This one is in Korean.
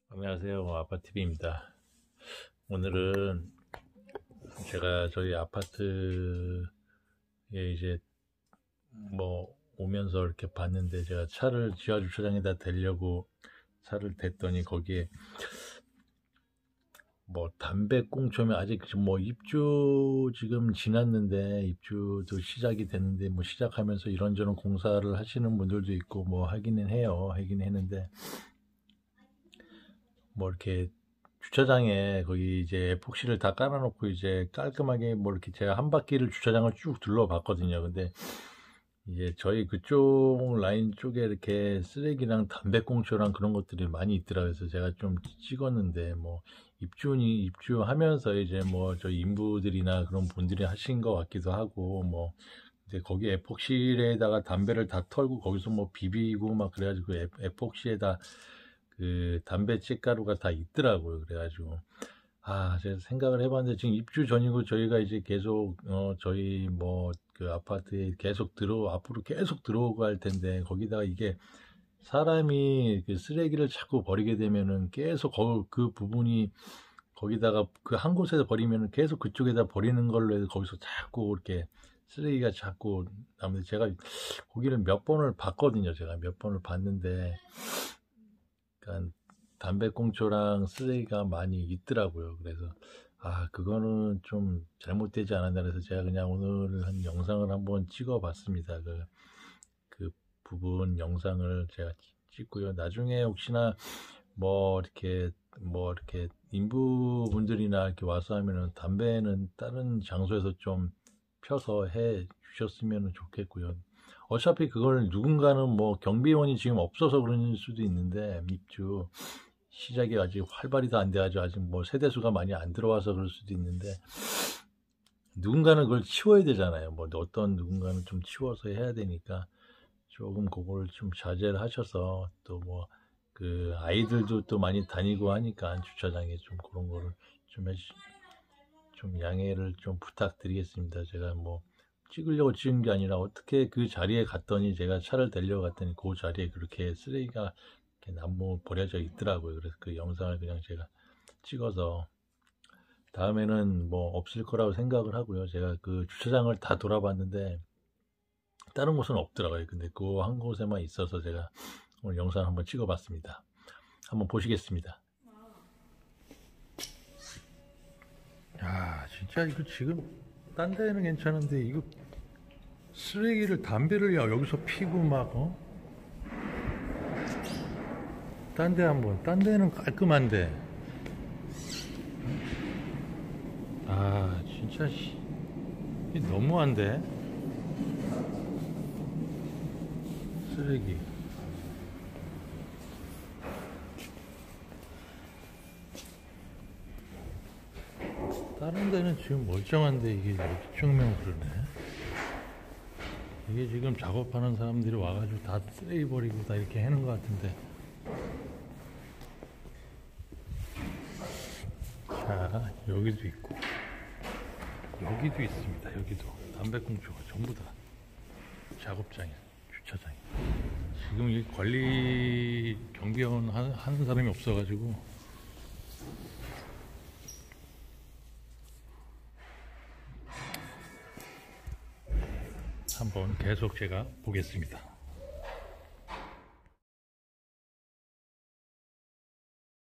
안녕하세요. 아파TV입니다. 오늘은 제가 저희 아파트에 이제 오면서 이렇게 봤는데, 제가 차를 지하 주차장에다 대려고 차를 댔더니 거기에 담배꽁초면 아직 입주 지금 지났는데, 입주도 시작이 됐는데 시작하면서 이런저런 공사를 하시는 분들도 있고 하기는 해요. 하긴 했는데 이렇게 주차장에 거기 이제 에폭시를 다 깔아놓고 이제 깔끔하게 이렇게 제가 한 바퀴를 주차장을 쭉 둘러봤거든요. 근데 이제 저희 그쪽 라인 쪽에 이렇게 쓰레기랑 담배꽁초랑 그런 것들이 많이 있더라고요. 그래서 제가 좀 찍었는데 입주하면서 이제 저희 인부들이나 그런 분들이 하신 것 같기도 하고 근데 거기 에폭실에다가 담배를 다 털고 거기서 비비고 막 그래가지고 에폭시에다 그 담배 찌가루가 다 있더라고요. 그래가지고 제가 생각을 해봤는데, 지금 입주 전이고 저희가 이제 계속 저희 그 아파트에 계속 앞으로 계속 들어오고 할 텐데, 거기다가 이게 사람이 그 쓰레기를 자꾸 버리게 되면은 계속 그 부분이 거기다가 그 한 곳에서 버리면은 계속 그쪽에다 버리는 걸로 해서 거기서 자꾸 이렇게 쓰레기가 자꾸 나오는데, 제가 거기를 몇 번을 봤거든요. 제가 몇 번을 봤는데, 그러니까 담배꽁초랑 쓰레기가 많이 있더라고요. 그래서 그거는 좀 잘못되지 않았나, 그래서 제가 그냥 오늘 한 영상을 한번 찍어 봤습니다. 그 부분 영상을 제가 찍고요. 나중에 혹시나 이렇게 인부분들이나 이렇게 와서 하면은 담배는 다른 장소에서 좀 펴서 해 주셨으면 좋겠고요. 어차피 그걸 누군가는 경비원이 지금 없어서 그런 수도 있는데, 입주 시작이 아직 활발히 다 안 돼가지고 아직 세대수가 많이 안 들어와서 그럴 수도 있는데, 누군가는 그걸 치워야 되잖아요. 어떤 누군가는 좀 치워서 해야 되니까 조금 그걸 좀 자제를 하셔서, 또 그 아이들도 또 많이 다니고 하니까 주차장에 좀 그런 거를 좀 양해를 좀 부탁드리겠습니다. 제가 찍으려고 찍은 게 아니라, 어떻게 그 자리에 갔더니, 제가 차를 대려고 갔더니 그 자리에 그렇게 쓰레기가 이렇게 나무 버려져 있더라고요. 그래서 그 영상을 그냥 제가 찍어서 다음에는 없을 거라고 생각을 하고요. 제가 그 주차장을 다 돌아봤는데 다른 곳은 없더라고요. 근데 그 한 곳에만 있어서 제가 오늘 영상 한번 찍어봤습니다. 한번 보시겠습니다. 진짜 이거 지금 딴 데는 괜찮은데, 이거 쓰레기를 담배를 여기서 피고 딴 데는 깔끔한데, 진짜 이게 너무한데. 쓰레기 다른 데는 지금 멀쩡한데, 이게 이쪽면 그러네. 이게 지금 작업하는 사람들이 와가지고 다 쓰레기 버리고 다 이렇게 해놓은 것 같은데. 자, 여기도 있고 여기도 있습니다. 여기도 담배꽁초가 전부 다 작업장에, 주차장에. 지금 이 관리 경비원 하는 사람이 없어가지고 한번 계속 제가 보겠습니다.